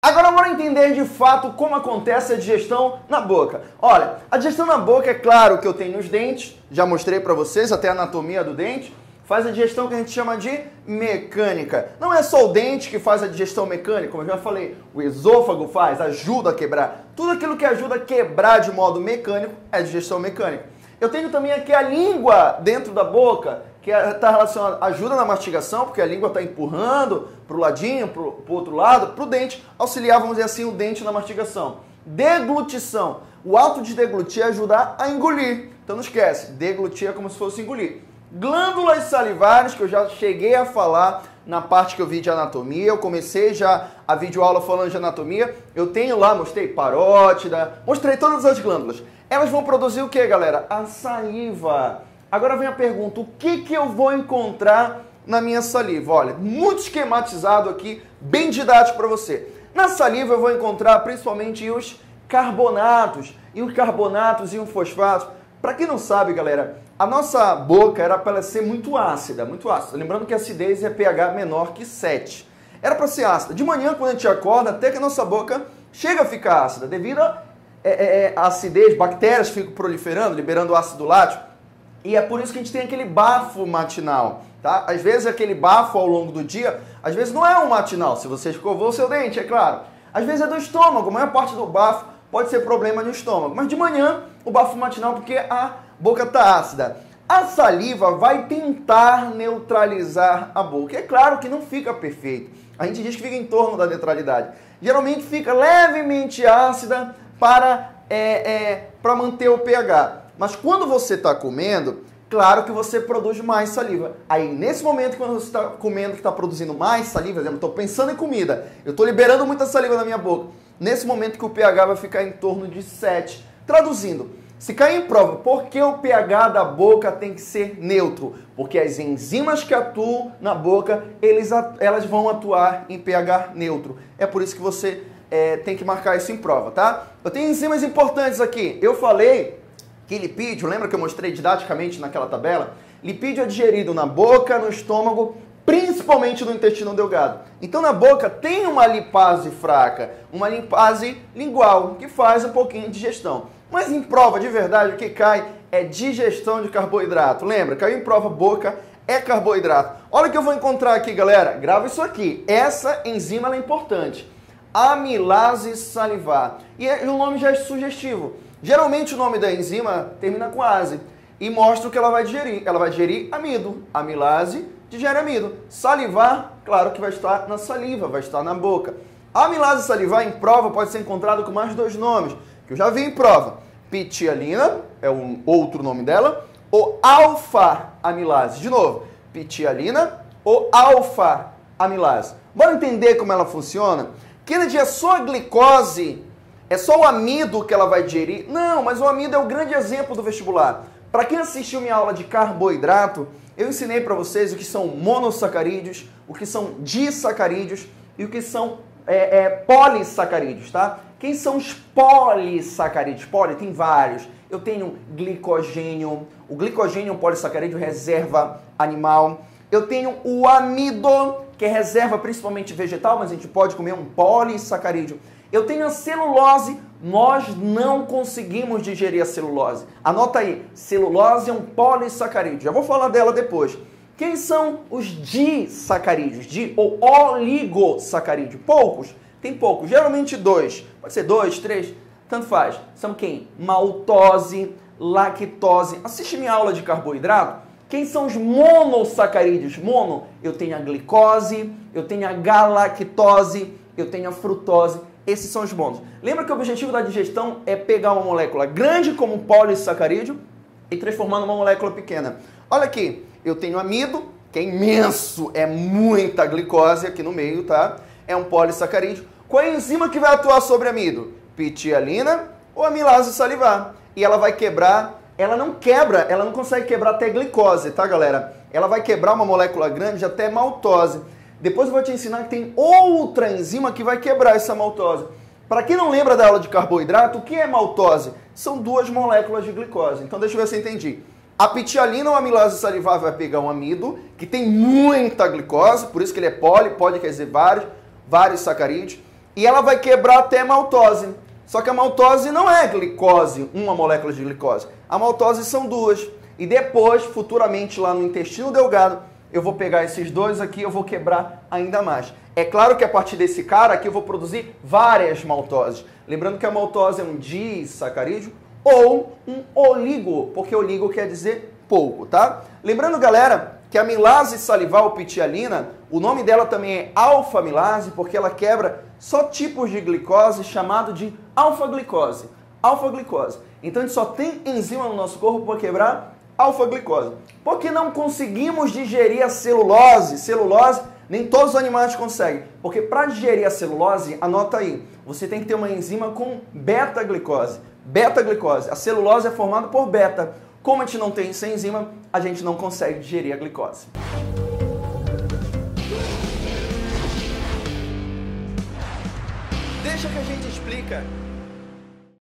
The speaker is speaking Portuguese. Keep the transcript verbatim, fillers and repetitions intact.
Agora bora entender de fato como acontece a digestão na boca. Olha, a digestão na boca é claro que eu tenho os dentes, já mostrei para vocês até a anatomia do dente, faz a digestão que a gente chama de mecânica. Não é só o dente que faz a digestão mecânica, como eu já falei, o esôfago faz, ajuda a quebrar. Tudo aquilo que ajuda a quebrar de modo mecânico é digestão mecânica. Eu tenho também aqui a língua dentro da boca, que está relacionada, ajuda na mastigação, porque a língua está empurrando para o ladinho, para o outro lado, para o dente, auxiliar, vamos dizer assim, o dente na mastigação. Deglutição. O ato de deglutir é ajudar a engolir. Então não esquece, deglutir é como se fosse engolir. Glândulas salivares, que eu já cheguei a falar na parte que eu vi de anatomia, eu comecei já a videoaula falando de anatomia, eu tenho lá, mostrei parótida, mostrei todas as glândulas. Elas vão produzir o que, galera? A saliva. Agora vem a pergunta, o que, que eu vou encontrar na minha saliva? Olha, muito esquematizado aqui, bem didático para você. Na saliva eu vou encontrar principalmente os carbonatos, e os carbonatos e os fosfatos. Para quem não sabe, galera, a nossa boca era para ela ser muito ácida, muito ácida. Lembrando que a acidez é pH menor que sete. Era para ser ácida. De manhã, quando a gente acorda, até que a nossa boca chega a ficar ácida, devido à é, é, acidez, bactérias ficam proliferando, liberando ácido lático. E é por isso que a gente tem aquele bafo matinal, tá? Às vezes aquele bafo ao longo do dia, às vezes não é um matinal, se você escovou o seu dente, é claro. Às vezes é do estômago, a maior parte do bafo pode ser problema no estômago. Mas de manhã, o bafo matinal, porque a boca está ácida. A saliva vai tentar neutralizar a boca. É claro que não fica perfeito. A gente diz que fica em torno da neutralidade. Geralmente fica levemente ácida para, é, é, para manter o pH. Mas quando você está comendo, claro que você produz mais saliva. Aí, nesse momento, quando você está comendo que está produzindo mais saliva, eu estou pensando em comida, eu estou liberando muita saliva na minha boca, nesse momento que o pH vai ficar em torno de sete. Traduzindo, se cair em prova, por que o pH da boca tem que ser neutro? Porque as enzimas que atuam na boca, eles, elas vão atuar em pH neutro. É por isso que você é, tem que marcar isso em prova, tá? Eu tenho enzimas importantes aqui. Eu falei que lipídio, lembra que eu mostrei didaticamente naquela tabela? Lipídio é digerido na boca, no estômago, principalmente no intestino delgado. Então na boca tem uma lipase fraca, uma lipase lingual, que faz um pouquinho de digestão. Mas em prova de verdade o que cai é digestão de carboidrato. Lembra? Caiu em prova, boca é carboidrato. Olha o que eu vou encontrar aqui, galera. Grava isso aqui. Essa enzima ela é importante. Amilase salivar. E o nome já é sugestivo. Geralmente o nome da enzima termina com ase e mostra o que ela vai digerir. Ela vai digerir amido. Amilase digere amido. Salivar, claro que vai estar na saliva, vai estar na boca. A amilase salivar em prova pode ser encontrada com mais dois nomes, que eu já vi em prova. Pitialina, é um outro nome dela, ou alfa-amilase. De novo, pitialina ou alfa-amilase. Bora entender como ela funciona? Kennedy, é só a glicose, é só o amido que ela vai digerir? Não, mas o amido é o grande exemplo do vestibular. Para quem assistiu minha aula de carboidrato, eu ensinei para vocês o que são monossacarídeos, o que são disacarídeos e o que são é, é, polissacarídeos, tá? Quem são os polissacarídeos? Poli, tem vários. Eu tenho glicogênio, o glicogênio é um polissacarídeo, reserva animal. Eu tenho o amido, que é reserva principalmente vegetal, mas a gente pode comer um polissacarídeo. Eu tenho a celulose, nós não conseguimos digerir a celulose. Anota aí, celulose é um polissacarídeo, já vou falar dela depois. Quem são os disacarídeos, di ou oligosacarídeo? Poucos, tem poucos, geralmente dois, pode ser dois, três, tanto faz. São quem? Maltose, lactose. Assiste minha aula de carboidrato. Quem são os monossacarídeos? Mono, eu tenho a glicose, eu tenho a galactose, eu tenho a frutose. Esses são os monos. Lembra que o objetivo da digestão é pegar uma molécula grande como um polissacarídeo e transformar numa molécula pequena. Olha aqui, eu tenho amido, que é imenso, é muita glicose aqui no meio, tá? É um polissacarídeo. Qual é a enzima que vai atuar sobre amido? Pitialina ou amilase salivar. E ela vai quebrar, ela não quebra, ela não consegue quebrar até glicose, tá, galera? Ela vai quebrar uma molécula grande até maltose. Depois eu vou te ensinar que tem outra enzima que vai quebrar essa maltose. Para quem não lembra da aula de carboidrato, o que é maltose? São duas moléculas de glicose. Então deixa eu ver se eu entendi. A pitialina ou amilase salivar vai pegar um amido que tem muita glicose, por isso que ele é poli, poli quer dizer vários, vários sacarídeos. e ela vai quebrar até maltose. Só que a maltose não é glicose, uma molécula de glicose. A maltose são duas. E depois, futuramente, lá no intestino delgado, eu vou pegar esses dois aqui e eu vou quebrar ainda mais. É claro que a partir desse cara aqui eu vou produzir várias maltoses. Lembrando que a maltose é um disacarídeo ou um oligo, porque oligo quer dizer pouco, tá? Lembrando, galera, que a amilase salival pitialina, o nome dela também é alfa-amilase, porque ela quebra só tipos de glicose chamado de alfa-glicose. Alfa-glicose. Então a gente só tem enzima no nosso corpo para quebrar alfa-glicose. Porque não conseguimos digerir a celulose. Celulose, nem todos os animais conseguem. Porque para digerir a celulose, anota aí, você tem que ter uma enzima com beta-glicose. Beta-glicose. A celulose é formada por beta. Como a gente não tem essa enzima, a gente não consegue digerir a glicose. Deixa que a gente explica.